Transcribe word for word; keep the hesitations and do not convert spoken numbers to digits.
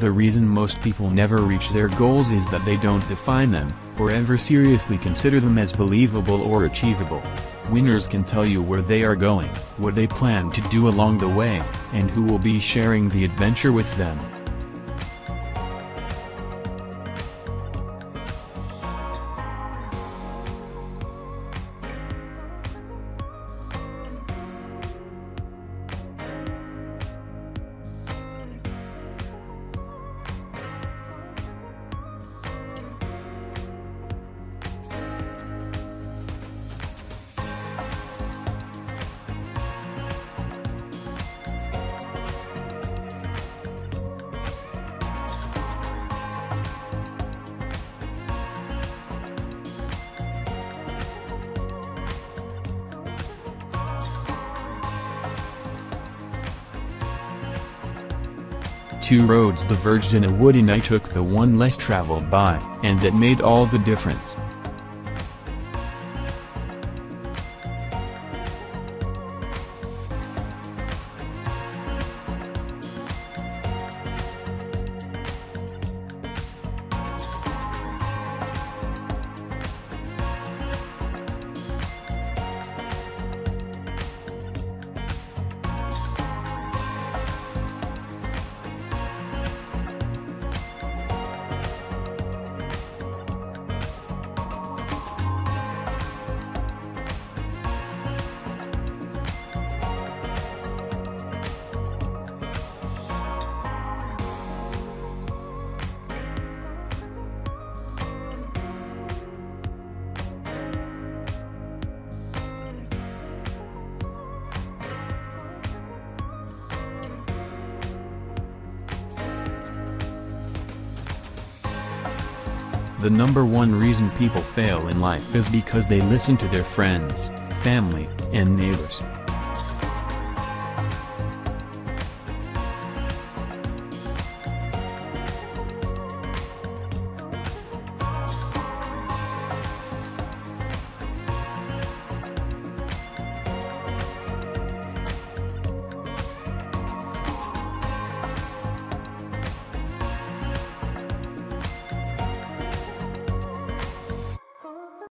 The reason most people never reach their goals is that they don't define them, or ever seriously consider them as believable or achievable. Winners can tell you where they are going, what they plan to do along the way, and who will be sharing the adventure with them. Two roads diverged in a wood and I took the one less traveled by, and that made all the difference. The number one reason people fail in life is because they listen to their friends, family, and neighbors.